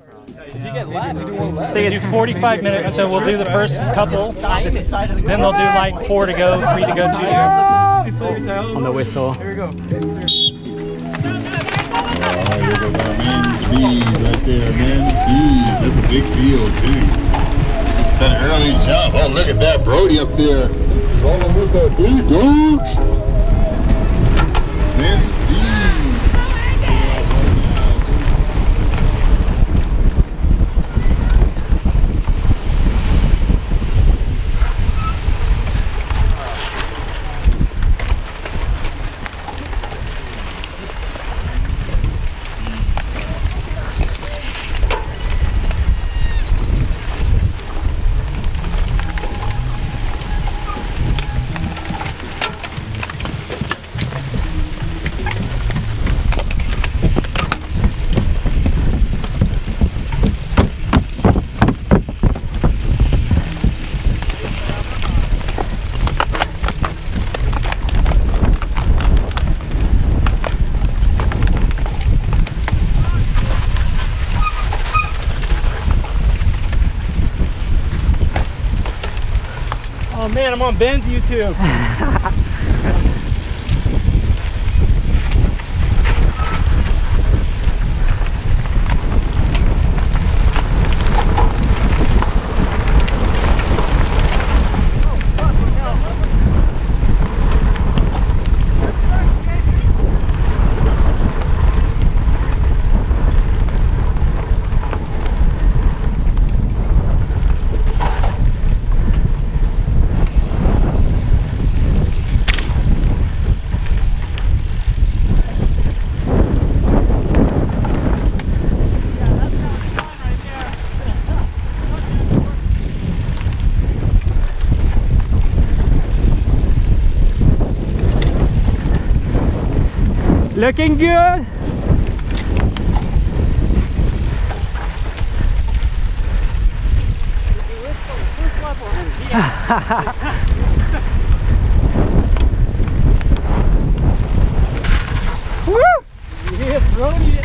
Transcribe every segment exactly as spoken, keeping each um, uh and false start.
If you get left, you do one left. I think it's forty-five minutes, so we'll do the first couple. Then they'll do like four to go, three to go, two to go. On the whistle. Here we go. Oh, here we go. Men's bees right there. Men's bees. That's a big deal, too. That early jump. Oh, look at that. Brody up there. Rolling with the big dogs. Men's bees. Oh man, I'm on Ben's YouTube. Looking good. Woo! Yeah, Brody.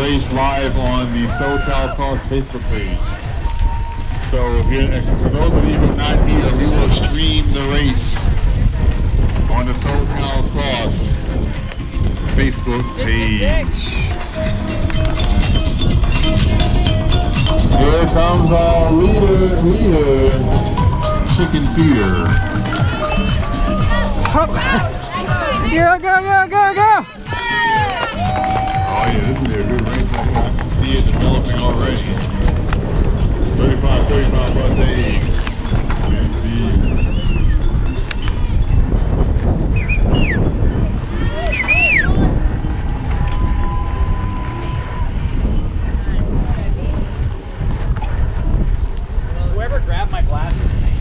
race live on the SoCal Cross Facebook page. So if you're, for those of you who are not here, we will stream the race on the SoCal Cross Facebook page. Here comes our leader, leader, chicken feeder. Go, go, go, go, go! Oh yeah, this is a good race right here. I can see it developing already. thirty-five, thirty-five plus age. Whoever grabbed my glasses.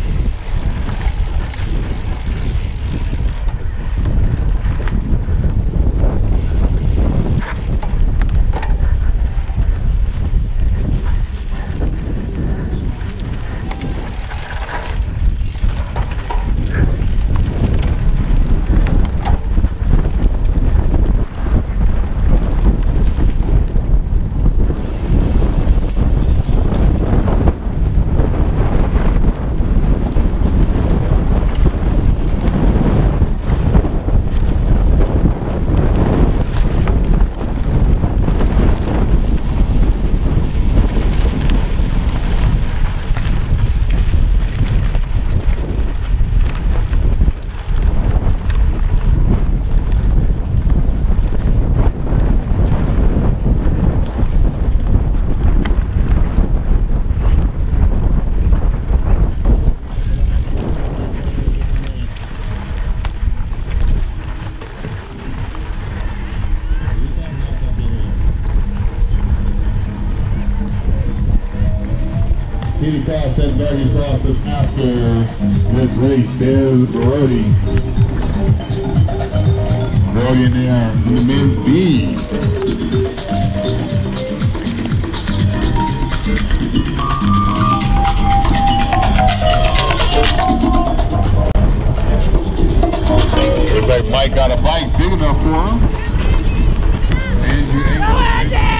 Kitty Cross and Bergen Cross is after this race. There's Brody. Brody in there, the men's B's. Looks like Mike got a bike big enough for him. Andrew Engel.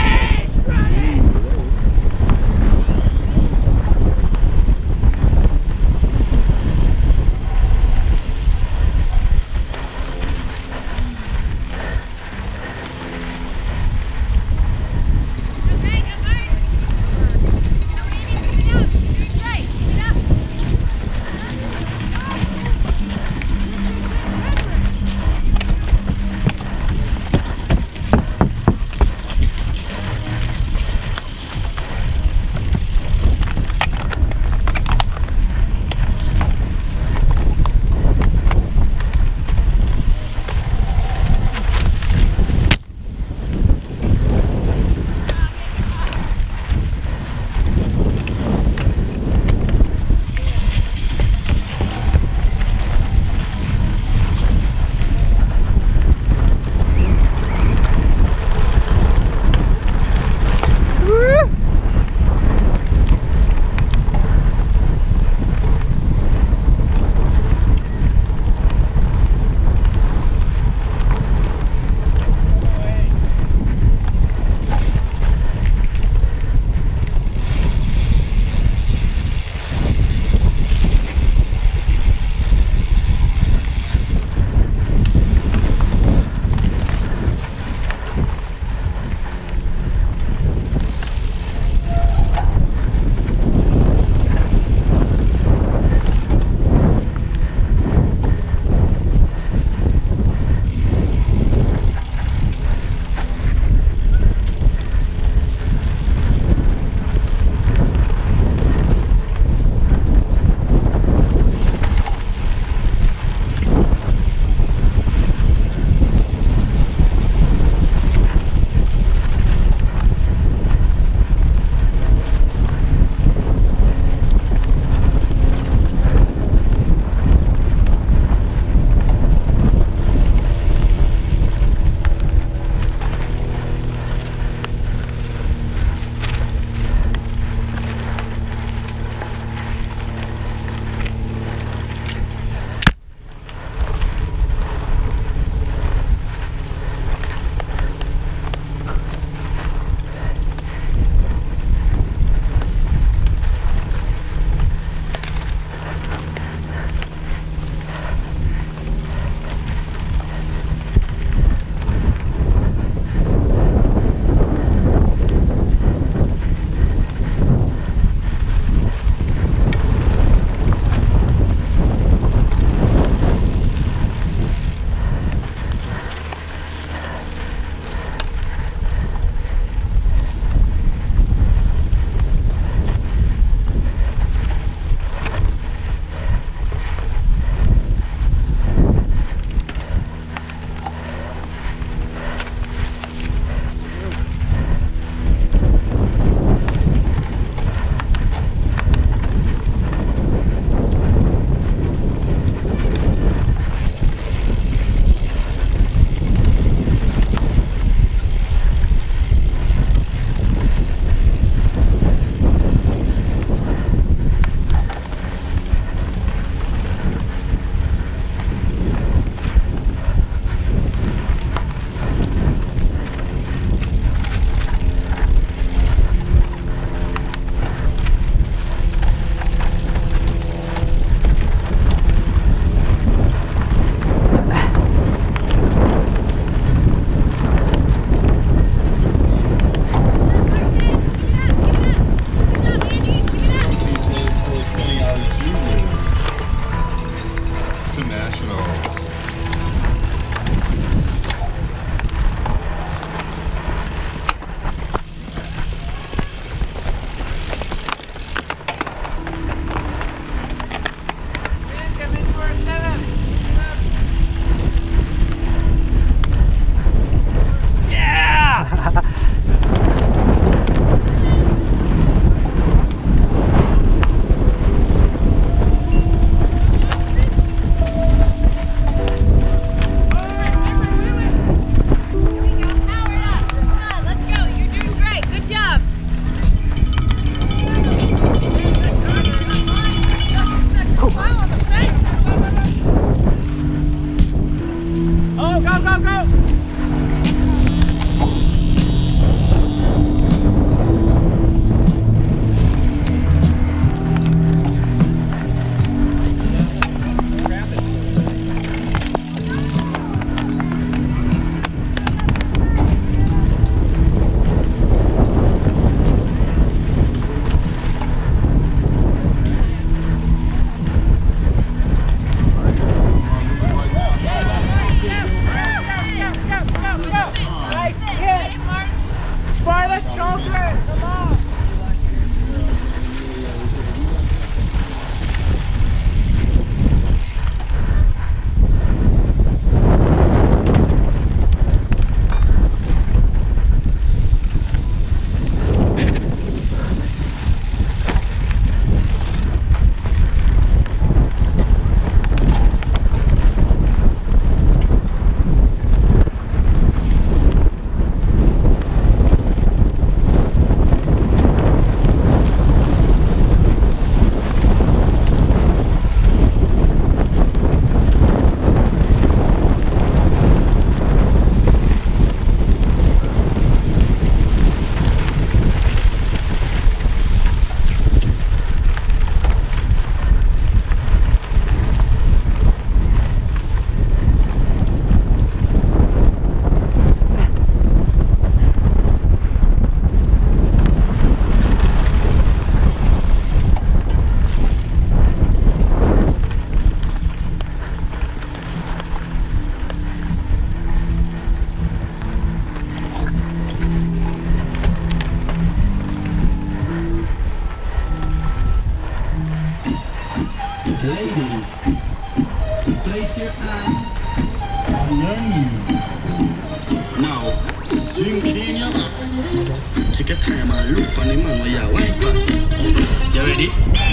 Ladies, place your hand on your knees. Now, swing clean your back. Take a time and look on the man where you're white back. You ready?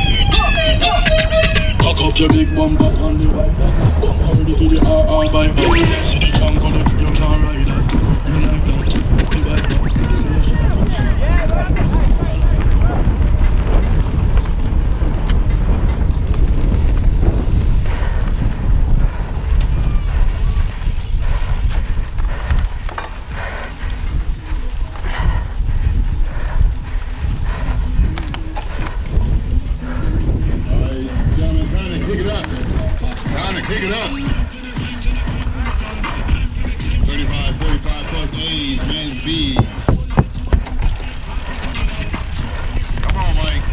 Cock up your big bumper on the right back. Bumper ready for the R R bike. See the trunk on it, you can't ride that. You like that, you like that. Pick it up. thirty-five, forty-five plus A's, men's B's. Come on, Mike.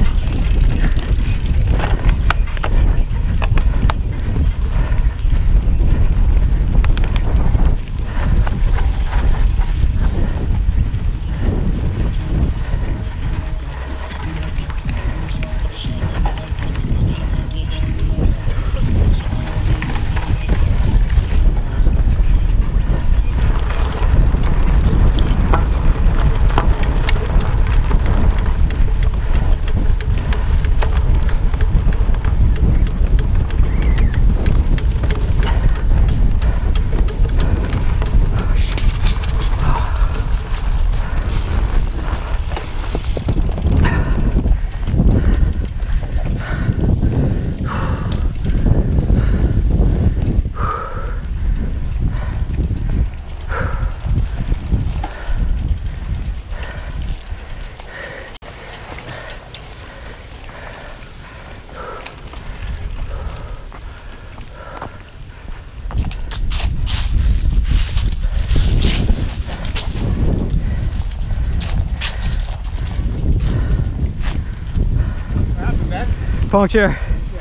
Puncture.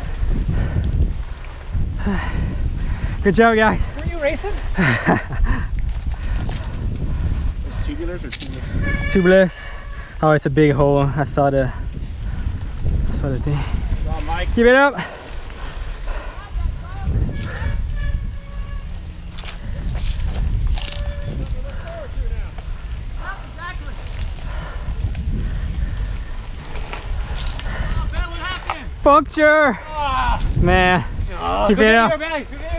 Good job, guys. Were you racing? Tubulars or tubulars? Tubeless. Oh, it's a big hole. I saw the, I saw the thing. Come on, Mike. Give it up. Puncture. Ah. Man. Oh, Keep good it video, up. man. Good video.